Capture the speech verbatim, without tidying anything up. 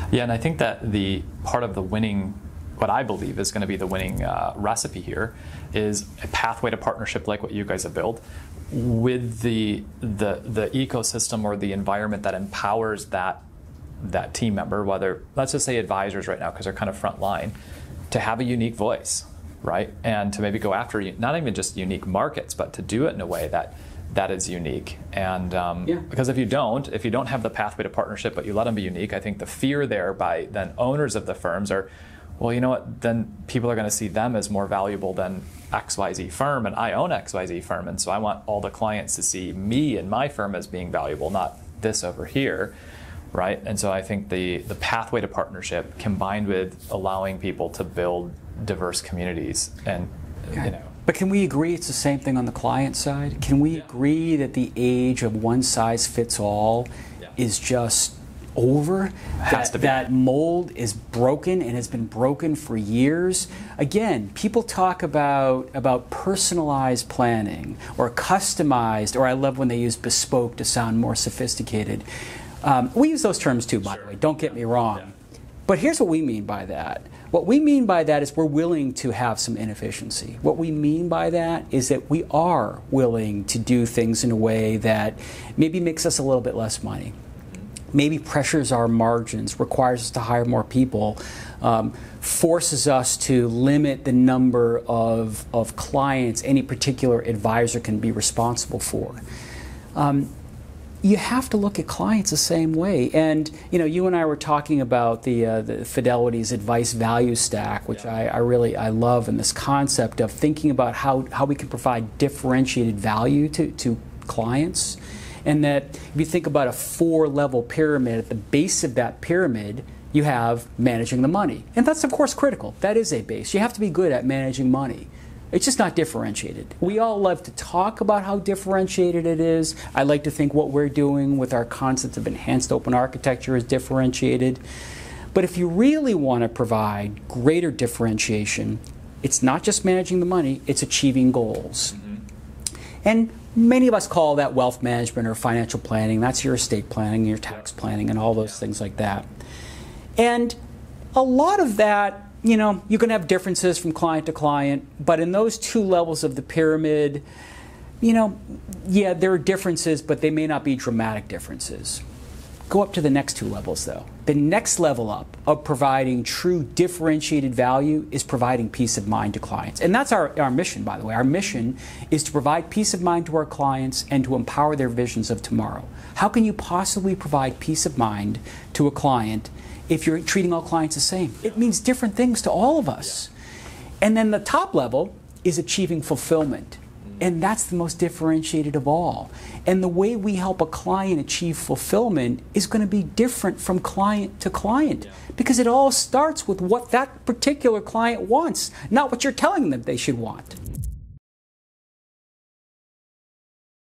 Yeah, and I think that the part of the winning, what I believe is going to be the winning uh, recipe here, is a pathway to partnership like what you guys have built, with the the the ecosystem or the environment that empowers that that team member, whether, let's just say advisors right now, because they're kind of front line, to have a unique voice, right? And to maybe go after not even just unique markets, but to do it in a way that that is unique. And um, yeah. because if you don't, if you don't have the pathway to partnership, but you let them be unique, I think the fear there by then owners of the firms are, well, you know what, then people are going to see them as more valuable than X Y Z firm, and I own X Y Z firm, and so I want all the clients to see me and my firm as being valuable, not this over here. Right, and so I think the, the pathway to partnership combined with allowing people to build diverse communities, and okay. you know. But can we agree it's the same thing on the client side? Can we yeah. agree that the age of one size fits all yeah. is just over? Has that, to be. That mold is broken and has been broken for years. Again, people talk about about personalized planning or customized, or I love when they use bespoke to sound more sophisticated. Um, we use those terms too, by sure. the way, don't get me wrong. Yeah. But here's what we mean by that. What we mean by that is we're willing to have some inefficiency. What we mean by that is that we are willing to do things in a way that maybe makes us a little bit less money, maybe pressures our margins, requires us to hire more people, um, forces us to limit the number of, of clients any particular advisor can be responsible for. Um, You have to look at clients the same way, and you know, you and I were talking about the uh, the Fidelity's advice value stack, which yeah. I, I really I love, and this concept of thinking about how how we can provide differentiated value to to clients, and that if you think about a four-level pyramid, at the base of that pyramid, you have managing the money, and that's of course critical. That is a base. You have to be good at managing money. It's just not differentiated. We all love to talk about how differentiated it is. I like to think what we're doing with our concept of enhanced open architecture is differentiated. But if you really want to provide greater differentiation, it's not just managing the money, it's achieving goals. Mm-hmm. And many of us call that wealth management or financial planning. That's your estate planning, your tax planning, and all those yeah. things like that. And a lot of that, you know, you can have differences from client to client, but in those two levels of the pyramid, you know, yeah, there are differences, but they may not be dramatic differences. Go up to the next two levels, though. The next level up of providing true differentiated value is providing peace of mind to clients. And that's our, our mission, by the way. Our mission is to provide peace of mind to our clients and to empower their visions of tomorrow. How can you possibly provide peace of mind to a client if you're treating all clients the same? It means different things to all of us. Yeah. And then the top level is achieving fulfillment. And that's the most differentiated of all. And the way we help a client achieve fulfillment is going to be different from client to client. Yeah. Because it all starts with what that particular client wants, not what you're telling them they should want.